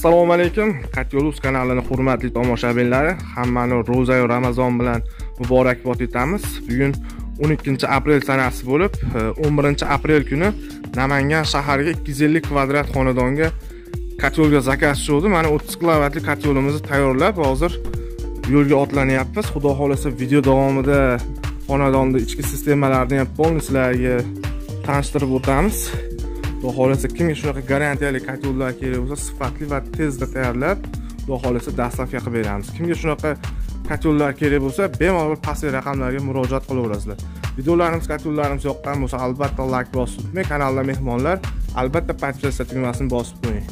Assalomu alaykum. Katyolus kanalining hurmatli tomoshabinlari, hammani ro'za va Ramazon bilan muborakbod etamiz. Bugun 12-aprel sanasi bo'lib, 11-aprel kuni Namangan shahariga 250 kvadrat xonadonga katyolga zakaz tushdi. Mana 30 kilovatli katyolimizni tayyorlab, hozir yo'lga otlanyapmiz. Xudo xolasa video davomida xonadonda ichki sistemalarni ham polni sizlarga tanishtirib o'tamiz. Xudo xolasa kimga shunaqa garantiyali katyollar kerak bo'lsa, sifatli va tezda tayyorlab, xudo xolasa dastavka qilib beramiz. Kimga shunaqa katyollar kerak bo'lsa, bemalol pastki raqamlarga murojaat qilaverasizlar. Videolarimiz, katyollarimiz yoqqan bo'lsa, albatta like bosib o'tmang. Kanalda mehmonlar, albatta podpisatsiya tugmasini bosib qo'ying.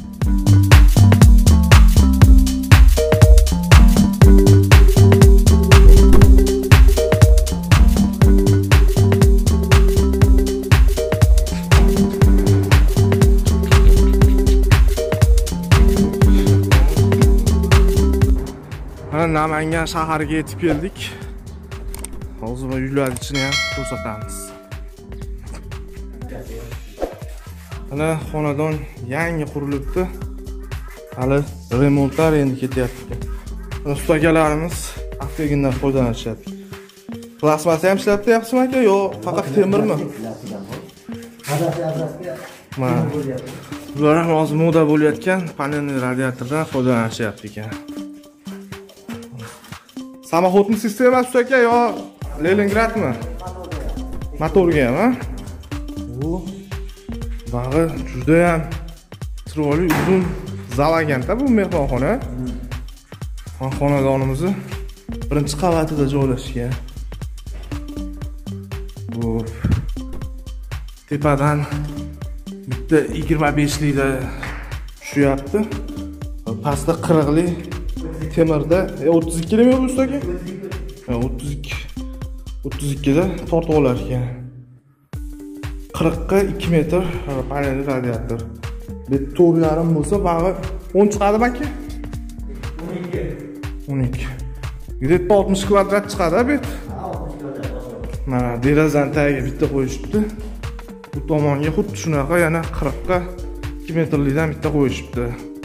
Namangan shahariga yetib keldik. Hozir uylar ichini ham ko'rsatamiz. Mana xonadon yangi qurilibdi. Hali remontlar endi ketyapti. Ustagalarimiz avtogendan foydalanishadi. Plasmassa ham ishlatayapsizmi aka, yo faqat temirmi? Mana bular ham hozir moda bo'layotgan panelli radiatordan foydalanishyapti ekan. Samoxotning sistemasi aka yo Leningradmi? Motorga ham, ha? Bu bag'i juda ham chiroyli, uzun zal ekanda bu mehmonxona. Xonadonimizni birinchi qavatida joylashgan. Bu tepadan bitta 25 likda tushyapti. Pastda 40 lik temirda 32 lik mi ustaga? 32 da tortib olar ekan. 40 ga 2 metr panelli radiator. Bet 4,5 bo'lsa, bag'i 10 chiqadimi aka? 12. Gidetda 60 kvadrat chiqadi, bet. Mana derazani tagiga bitta qo'yishibdi. Bu tomonga xuddi shunaqa yana 40 ga 2 metrlikdan bitta qo'yishibdi.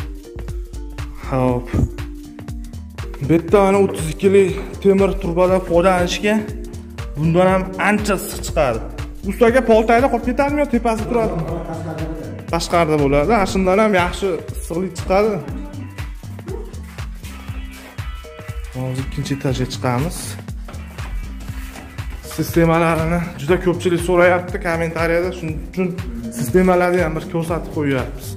Hop. Bitta ana 32 lik temir turbadan foydalanishga bundan ham ancha issiq chiqadi. Ustaga poltayda qolib ketadimi yo tepasi turadimi? Tashqarida bo'ladi. Shundan ham yaxshi issiqlik chiqadi. Hozir ikkinchi etajga chiqamiz. Sistemalarini juda ko'pchilik so'rayapti kommentariyada, shuning uchun sistemalarni ham bir ko'rsatib qo'yapmiz.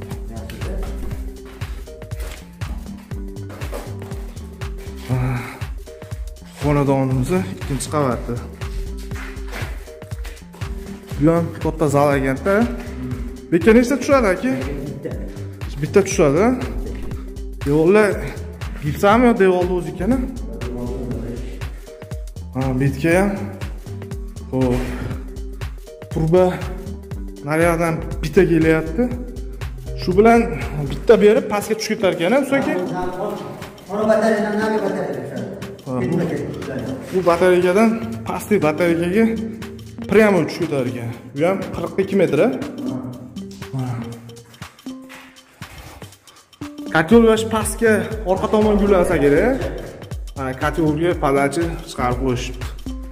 Xonadonimizni ikkinchi qavati. Bu ham katta zal ekanda. Bekka nechta tushadi aka? Bitta tushadi. Devorlar gipsami yo devorni o'zi ekan? Betga ham. Xo'p. Turba nariyoqdan bitta kelyapti. Shu bilan bitta berib pastga tushib ketar ekan, aka? Mana batareyadan nari batareya. Bu batareyadan pastki batareyaga prямо tushib ketar ekan. Bu ham 42 metr. Katyol yosh pastga orqa tomonga ulansa kerak. Katyolga palachi chiqarib qo'yishibdi.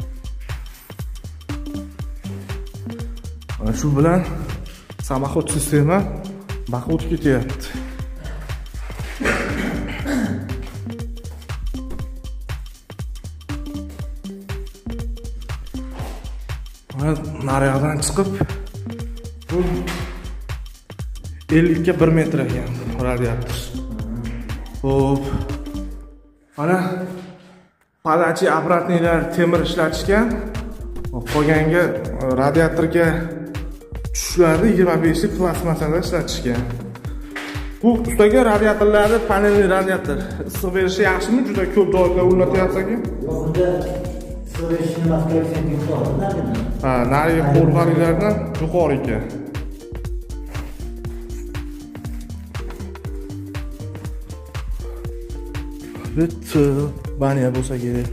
Mana shu bilan samoxot sistema baqut ketyapti. Nariyoqdan chiqib bu 50 ga 1 metr ekan radiator. Xo'p. Mana palachi apparatnilar temir ishlatishgan. Qolganga radiatorga tushishlarni 25 lik plasmassada ishlatishgan. Bu ustaga radiatorlarni panelli radiator issiq berishi yaxshimi? Juda ko'p joyga o'rnatyapsiz aka? Nariga qo'rg'onlardan yuqori ekan. Bitta baniya bo'lsa kerak.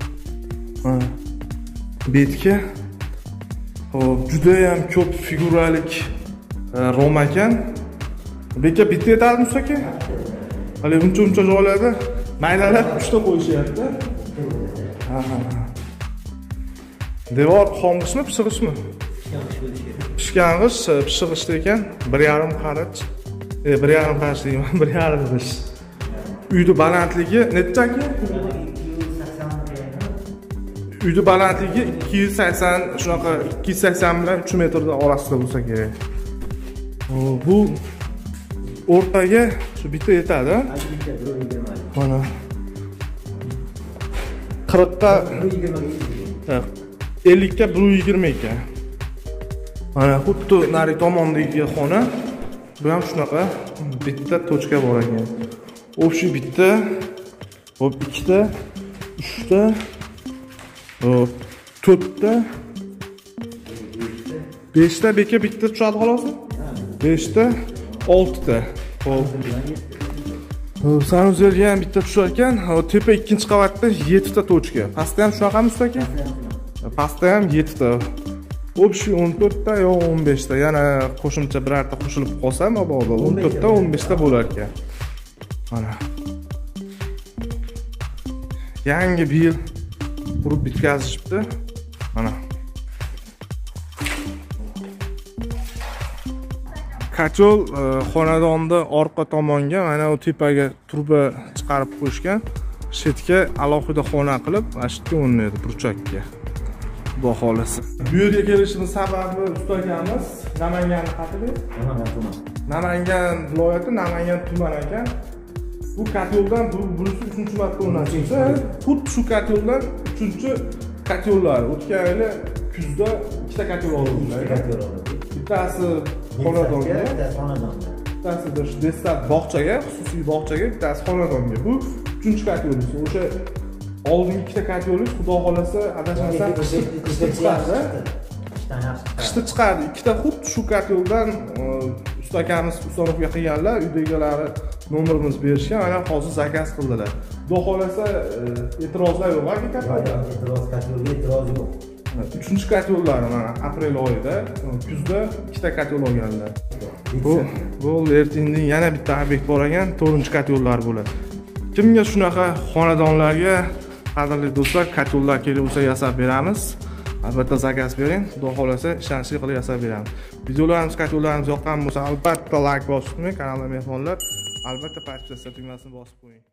Betga hop juda ham ko'p figuralik rom ekan. Bekka bitta yetadimi aka? Hali uncha joylarda maydalab uchta qo'yishyapti. Devor xomg'ishmi, pishig'ishmi? Pishg'ang'ish, pishig'ishda ekan 1,5 qarich. 1,5 qarich deyman, 1,5 idish. Uyning balandligi nechaki? 280. Uyning balandligi 280, shunaqa 280 bilan 3 metrda orasida bo'lsa kerak. Bu o'rtaga shu bitta yetadi. Mana 40 ga 50 ga 120 ekan. Mana xuddi nari tomondagi xona bu ham shunaqa bitta tochka bor ekan. Общий bitta, hop ikkita, 3ta, 4ta, 5ta beka bitta tushadi xolosmi? 5ta, 6ta. Hop. Sanuzerga ham bitta tushar ekan. Tepa ikkinchi qavatda 7 ta tochka. Pastda ham shunaqami ustaki? Pastda ham 7 ta. Общий 14 ta yo 15 ta. Yana qo'shimcha birorta qo'shilib qolsa, mabodo 14 ta, 15 ta bo'lar ekan. Mana. Yangi bir yil qurib bitkazishibdi. Mana. Kachol xonadonda orqa tomonga mana u tepaga truba chiqarib qo'yishgan. Shetga alohida xona qilib, mana shu yerga o'rnaydi burchakka. Xudo xolasa. Bu yerga kelishimiz sababi ustagamiz Namangan xatida. Namangan viloyati, Namangan tumani ekan. Bu katyoldan bunisi 3-marta o'rnatilsa, xuddi shu katyoldan 3-katyollar. O'tgan yili kuzda 2ta katyol oldilar. Bittasi xonadonga, bittasi shu destat bog'chaga, xususiy bog'chaga, bittasi xonadonga. Bu 3-katyolimiz. O'sha oldingi 2ta katyolimiz xudo xolasa adashmasam qishda chiqardi. Qishda chiqardi. 2ta xuddi shu katyoldan ustakamiz Ustonovga qilganlar, uydagilar nomerimiz berishgan, mana hozir zakaz qildilar. Xudo xolasa e'tirozlar yo'q haqiqatdan. E'tiroz yo'q. 3-katyollar mana aprel oyida, kuzda 2ta katyol olganlar. Bu ertadan yana bitta obyekt bor ekan, 4-katyollar bo'ladi. Kimga shunaqa xonadonlarga qadrli do'stlar katyollar kerak bo'lsa yasab beramiz. Albatta zakaz bering, xudo xolasa ishonchli qilib yasab beramiz. Videolarimiz, katyollarimiz yoqqan bo'lsa albatta like bosib qo'ying, kanalga mehmonlar. Albatta pastda tugmasini bosib qo'ying.